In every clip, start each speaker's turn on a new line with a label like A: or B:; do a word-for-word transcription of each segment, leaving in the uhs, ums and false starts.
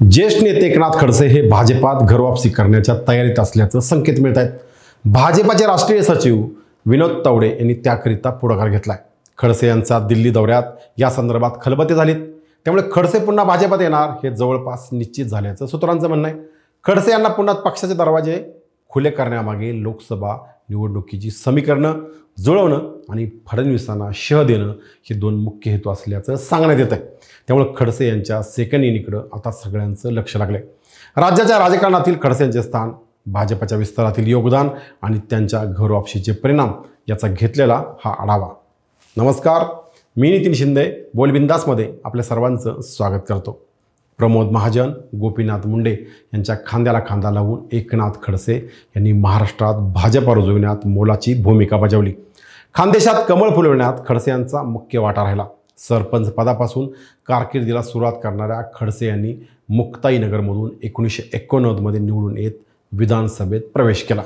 A: ज्येष्ठ नेते एकनाथ खडसे हे भाजपात घरवापसी करण्याच्या तयारीत असल्याचं संकेत मिळत आहेत। भाजपाचे राष्ट्रीय सचिव विनोद तावडे यांनी त्याकरिता पुढाकार घेतलाय। खडसे यांचा दिल्ली दौऱ्यात या संदर्भात खलबते झालीत, त्यामुळे खडसे पुन्हा भाजपात येणार हे जवळपास निश्चित झाल्याचं सूत्रांचं म्हणणं आहे। खडसे यांना पुन्हा पक्षाचे दरवाजे खुले करण्यामागे लोकसभा निवडणुकीची समीकरणं जुळवणं आणि फडणवीसांना शह देणं हे दोन मुख्य हेतू असल्याचं सांगण्यात येत आहे। त्यामुळे खडसे यांच्या सेकंड इनिंगकडे आता सगळ्यांचं लक्ष लागलंय। राज्याच्या राजकारणातील खडसे यांचे स्थान, भाजपच्या विस्तारातील योगदान आणि त्यांच्या घरवापसीचे परिणाम याचा घेतलेला हा आढावा। नमस्कार, मी नितीन शिंदे बोलबिंदासमध्ये आपल्या सर्वांचं स्वागत करतो। प्रमोद महाजन, गोपीनाथ मुंडे यांच्या खांद्याला खांदा लावून एकनाथ खडसे यांनी महाराष्ट्रात भाजपा रुजविण्यात मोलाची भूमिका बजावली। खानदेशात कमळ फुलवण्यात खडसे यांचा मुख्य वाटा राहिला। सरपंच पदापासून कारकिर्दीला सुरुवात करणाऱ्या खडसे यांनी मुक्ताईनगरमधून एकोणीसशे एकोणनव्वदमध्ये निवडून येत विधानसभेत प्रवेश केला।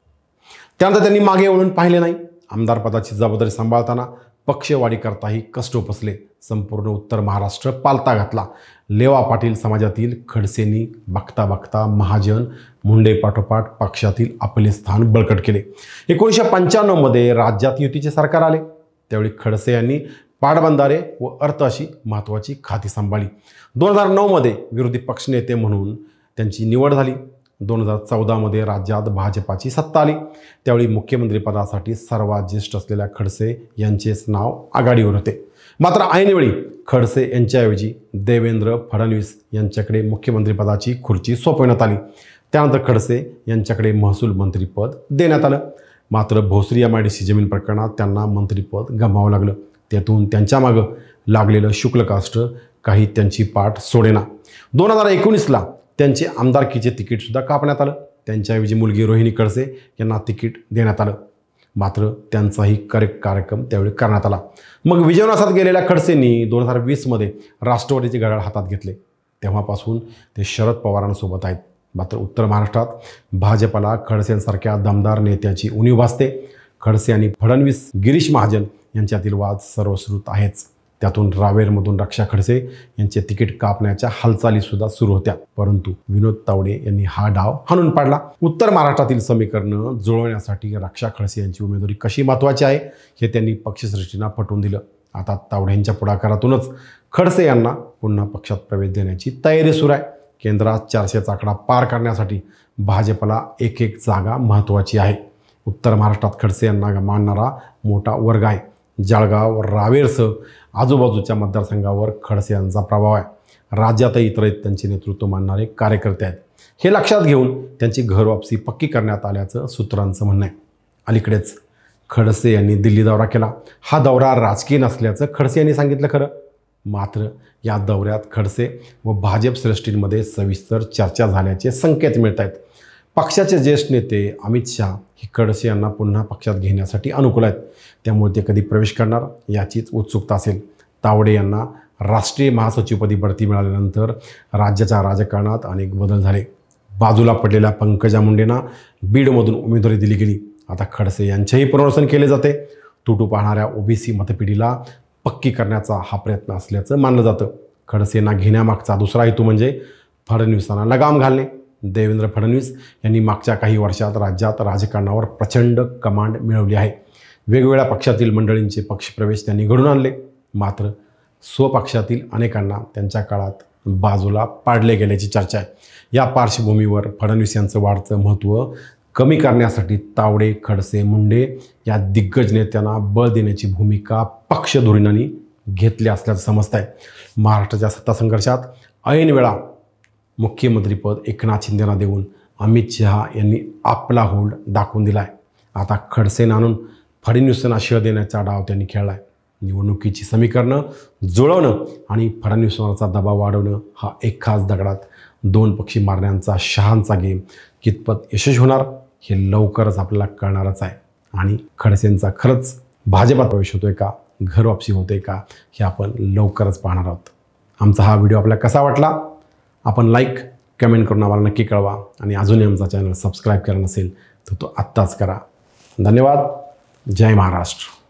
A: त्यानंतर त्यांनी मागे वळून पाहिले नाही। आमदार पदाची जबाबदारी सांभाळताना पक्षवाढी करताही कष्ट उपसले। संपूर्ण उत्तर महाराष्ट्र पालथा घातला। लेवा पाटील समाजातील खडसेंनी बघता बघता महाजन मुंडे पाठोपाठ पक्षातील आपले स्थान बळकट केले। एकोणीसशे पंच्याण्णवमध्ये राज्यात युतीचे सरकार आले, त्यावेळी खडसे यांनी पाटबंधारे व अर्थ अशी महत्त्वाची खाती सांभाळली। दोन हजार नऊमध्ये विरोधी पक्षनेते म्हणून त्यांची निवड झाली। दोन हजार चौदामध्ये राज्यात भाजपाची सत्ता आली, त्यावेळी मुख्यमंत्रीपदासाठी सर्वात ज्येष्ठ असलेल्या खडसे यांचेच नाव आघाडीवर होते। मात्र ऐनवेळी खडसे यांच्याऐवजी देवेंद्र फडणवीस यांच्याकडे मुख्यमंत्रीपदाची खुर्ची सोपवण्यात आली। त्यानंतर खडसे यांच्याकडे महसूल मंत्रीपद देण्यात आलं। मात्र Bhosari M I D C जमीन प्रकरणात त्यांना मंत्रीपद गमावं लागलं। त्यातून त्यांच्या मागं लागलेलं शुक्ल कास्ट काही त्यांची पाठ सोडेना। दोन हजार एकोणीसला त्यांचे आमदारकीचे तिकीटसुद्धा कापण्यात आलं। त्यांच्याऐवजी मुलगी रोहिणी खडसे यांना तिकीट देण्यात आलं। मात्र त्यांचाही करेक्ट कार्यक्रम त्यावेळी करण्यात आला। मग विजयवनासात गेलेल्या खडसेंनी दोन हजार वीसमध्ये राष्ट्रवादीचे घड्याळ हातात घेतले। तेव्हापासून ते शरद पवारांसोबत आहेत। मात्र उत्तर महाराष्ट्रात भाजपला खडसेंसारख्या दमदार नेत्याची उणीव भासते। खडसे आणि फडणवीस गिरीश महाजन यांच्यातील वाद सर्वश्रुत आहेच। त्यातून रावेरमधून रक्षा खडसे यांचे तिकीट कापण्याच्या हालचालीसुद्धा सुरू होत्या, परंतु विनोद तावडे यांनी हा डाव हाणून पाडला। उत्तर महाराष्ट्रातील समीकरणं जुळवण्यासाठी रक्षा खडसे यांची उमेदवारी कशी महत्त्वाची आहे हे त्यांनी पक्षश्रेष्ठींना पटवून दिलं। आता तावडेंच्या पुढाकारातूनच खडसे यांना पुन्हा पक्षात प्रवेश देण्याची तयारी सुरू आहे। केंद्रात चारशेचा आकडा पार करण्यासाठी भाजपला एक एक जागा महत्त्वाची आहे। उत्तर महाराष्ट्रात खडसे यांना मानणारा मोठा वर्ग आहे। जळगाव, रावेरसह आजूबाजूच्या मतदारसंघावर खडसे यांचा प्रभाव आहे। राज्यातही इतर त्यांचे नेतृत्व मानणारे कार्यकर्ते आहेत। हे लक्षात घेऊन त्यांची घरवापसी पक्की करण्यात आल्याचं सूत्रांचं म्हणणं आहे। अलीकडेच खडसे यांनी दिल्ली दौरा केला। हा दौरा राजकीय नसल्याचं खडसे यांनी सांगितलं खरं, मात्र या दौऱ्यात खडसे व भाजप श्रेष्ठींमध्ये सविस्तर चर्चा झाल्याचे संकेत मिळत आहेत। पक्षाचे ज्येष्ठ नेते अमित शहा हे खडसे यांना पुन्हा पक्षात घेण्यासाठी अनुकूल आहेत, त्यामुळे ते कधी प्रवेश करणार याचीच उत्सुकता असेल। तावडे यांना राष्ट्रीय महासचिवपदी बढती मिळाल्यानंतर राज्याच्या राजकारणात अनेक बदल झाले। बाजूला पडलेल्या पंकजा मुंडेंना बीडमधून उमेदवारी दिली गेली। आता खडसे यांचेही पुनर्वसन केले जाते। तुटू पाहणाऱ्या ओबीसी मतपेढीला पक्की करण्याचा हा प्रयत्न असल्याचं मानलं जातं। खडसेंना घेण्यामागचा दुसरा हेतू म्हणजे फडणवीसांना लगाम घालणे। देवेंद्र फडणवीस यांनी मागच्या काही वर्षात राज्यात राजकारणावर प्रचंड कमांड मिळवली आहे। वेगवेगळ्या पक्षातील मंडळींचे पक्षप्रवेश त्यांनी घडून आणले, मात्र स्वपक्षातील अनेकांना त्यांच्या काळात बाजूला पाडले गेल्याची चर्चा आहे। या पार्श्वभूमीवर फडणवीस यांचं वाढतं महत्त्व कमी करण्यासाठी तावडे, खडसे, मुंडे या दिग्गज नेत्यांना बळ देण्याची भूमिका पक्षधोरणांनी घेतली असल्याचं समजत आहे। महाराष्ट्राच्या सत्ता संघर्षात ऐन वेळा मुख्यमंत्रीपद एकनाथ शिंदेंना देऊन अमित शहा यांनी आपला होल्ड दाखवून दिला आहे। आता खडसेंना आणून फडणवीसांना शह देण्याचा डाव त्यांनी खेळला आहे। निवडणुकीची समीकरणं जुळवणं आणि फडणवीसांवरचा दबाव वाढवणं हा एक खास दगडात दोन पक्षी मारण्याचा शहांचा गेम कितपत यशस्वी होणार हे लवकरच आपल्याला कळणारच आहे। आणि खडसेंचा खरंच भाजपात प्रवेश होतोय का, घरवापसी होते का हे आपण लवकरच पाहणार आहोत। आमचा हा व्हिडिओ आपल्याला कसा वाटला आपण लाईक कमेंट करून आम्हाला नक्की कळवा आणि अजूनही आमचा चॅनल सबस्क्राईब केला नसेल तर तो आत्ताच करा। धन्यवाद। जय महाराष्ट्र।